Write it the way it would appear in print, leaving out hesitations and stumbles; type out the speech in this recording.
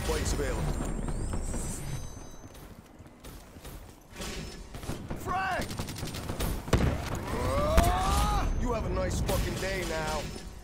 Spikes available. Frag! You have a nice fucking day now.